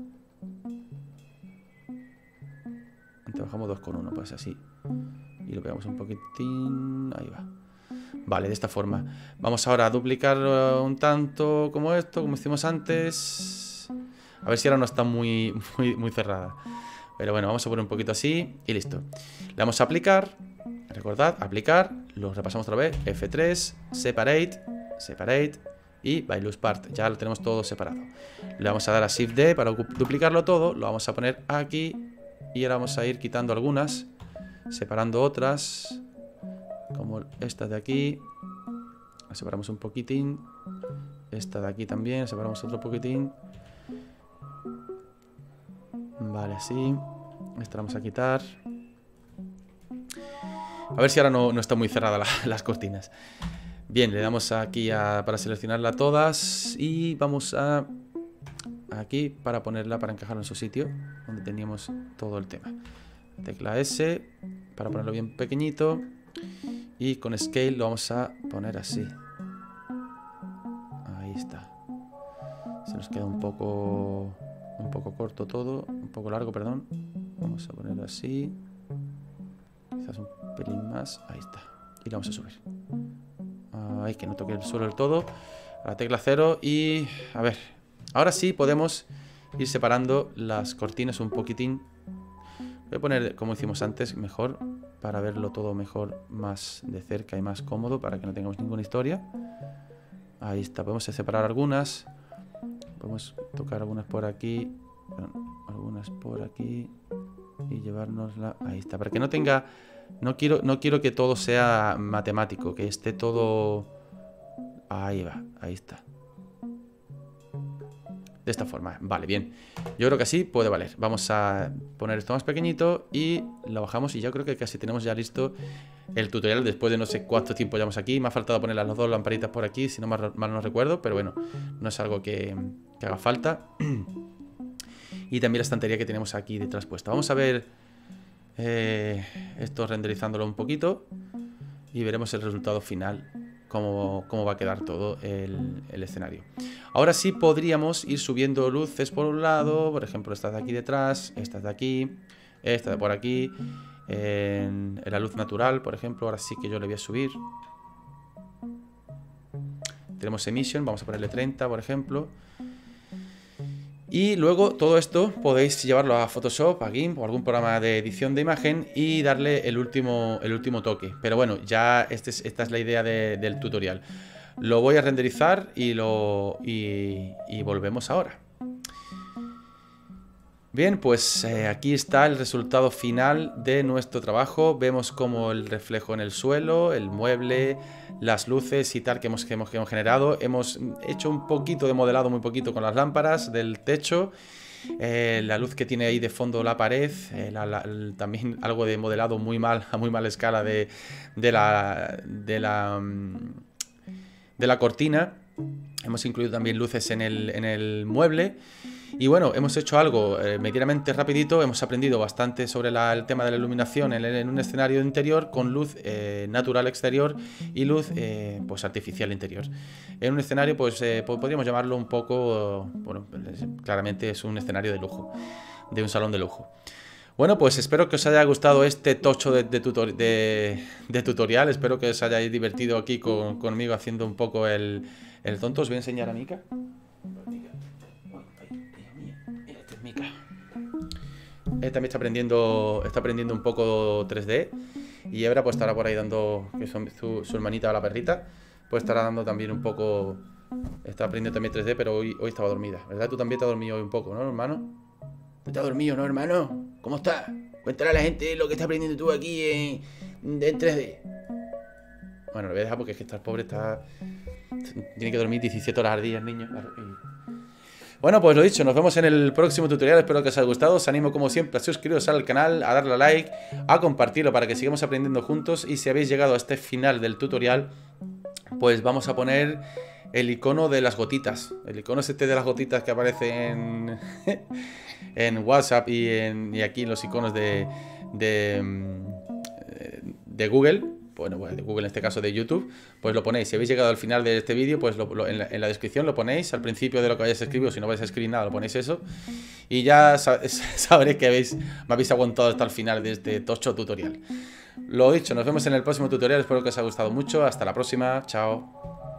Antes bajamos dos con uno, pues así. Y lo pegamos un poquitín, ahí va. Vale, de esta forma. Vamos ahora a duplicar un tanto como esto, como hicimos antes. A ver si ahora no está muy, muy, muy cerrada. Pero bueno, vamos a poner un poquito así y listo. Le vamos a aplicar, recordad, aplicar, lo repasamos otra vez, F tres, separate, separate y by loose part. Ya lo tenemos todo separado. Le vamos a dar a Shift D para duplicarlo todo, lo vamos a poner aquí y ahora vamos a ir quitando algunas, separando otras, como esta de aquí. La separamos un poquitín, esta de aquí también, separamos otro poquitín. Vale, así. Esta la vamos a quitar. A ver si ahora no, no está muy cerrada la, las cortinas. Bien, le damos aquí a, para seleccionarla todas. Y vamos a... aquí para ponerla, para encajarla en su sitio, donde teníamos todo el tema. Tecla S para ponerlo bien pequeñito. Y con Scale lo vamos a poner así. Ahí está. Se nos queda un poco... un poco corto todo, un poco largo, perdón. Vamos a poner así. Quizás un pelín más. Ahí está. Y lo vamos a subir. Ay, que no toque el suelo del todo. A la tecla cero y... a ver. Ahora sí podemos ir separando las cortinas un poquitín. Voy a poner, como hicimos antes, mejor. Para verlo todo mejor, más de cerca y más cómodo. Para que no tengamos ninguna historia. Ahí está. Podemos separar algunas. Podemos tocar algunas por aquí, algunas por aquí y llevárnosla. Ahí está, para que no tenga... No quiero, no quiero que todo sea matemático, que esté todo... Ahí va, ahí está. De esta forma, vale, bien. Yo creo que así puede valer. Vamos a poner esto más pequeñito y lo bajamos y ya creo que casi tenemos ya listo el tutorial después de no sé cuánto tiempo llevamos aquí. Me ha faltado poner las dos lamparitas por aquí, si no mal, mal no recuerdo, pero bueno, no es algo que, que haga falta. Y también la estantería que tenemos aquí detrás puesta. Vamos a ver eh, esto renderizándolo un poquito y veremos el resultado final, cómo, cómo va a quedar todo el, el escenario. Ahora sí podríamos ir subiendo luces por un lado, por ejemplo estas de aquí detrás, estas de aquí, esta de por aquí. En, en la luz natural, por ejemplo, ahora sí que yo le voy a subir. Tenemos emission, vamos a ponerle treinta, por ejemplo. Y luego todo esto podéis llevarlo a Photoshop, a GIMP o algún programa de edición de imagen y darle el último, el último toque. Pero bueno, ya este es, esta es la idea de, del tutorial. Lo voy a renderizar y, lo, y, y volvemos ahora. Bien, pues eh, aquí está el resultado final de nuestro trabajo. Vemos como el reflejo en el suelo, el mueble, las luces y tal que hemos, que hemos, que hemos generado. Hemos hecho un poquito de modelado, muy poquito, con las lámparas del techo. Eh, la luz que tiene ahí de fondo la pared. Eh, la, la, el, también algo de modelado muy mal, a muy mala escala de, de, la, de, la, de la cortina. Hemos incluido también luces en el, en el mueble. Y bueno, hemos hecho algo eh, medianamente rapidito, hemos aprendido bastante sobre la, el tema de la iluminación en, en un escenario interior con luz eh, natural exterior y luz eh, pues artificial interior. En un escenario, pues eh, podríamos llamarlo un poco, bueno, claramente es un escenario de lujo, de un salón de lujo. Bueno, pues espero que os haya gustado este tocho de, de, tutor, de, de tutorial, espero que os hayáis divertido aquí con, conmigo haciendo un poco el, el tonto. Os voy a enseñar a Mika. Este es Mika. Él también está aprendiendo, está aprendiendo un poco tres D y Ebra pues estará por ahí dando, que son su, su hermanita o la perrita, pues estará dando también un poco, está aprendiendo también tres D, pero hoy, hoy estaba dormida, ¿verdad? Tú también te has dormido hoy un poco, ¿no, hermano? ¿Tú te has dormido, no, hermano? ¿Cómo estás? Cuéntale a la gente lo que estás aprendiendo tú aquí en, en tres D. Bueno, lo voy a dejar porque es que estar pobre está... Tiene que dormir diecisiete horas al día el niño. Bueno, pues lo dicho, nos vemos en el próximo tutorial, espero que os haya gustado. Os animo como siempre a suscribiros al canal, a darle a like, a compartirlo para que sigamos aprendiendo juntos. Y si habéis llegado a este final del tutorial, pues vamos a poner el icono de las gotitas. El icono es este de las gotitas que aparece en... en WhatsApp y, en, y aquí en los iconos de, de, de Google, bueno, bueno, de Google en este caso de YouTube, pues lo ponéis. Si habéis llegado al final de este vídeo, pues lo, lo, en, la, en la descripción lo ponéis, al principio de lo que vayáis a escribir, o si no vais a escribir nada, lo ponéis eso, y ya sab sabréis que habéis, me habéis aguantado hasta el final de este tocho tutorial. Lo dicho, nos vemos en el próximo tutorial, espero que os haya gustado mucho, hasta la próxima, chao.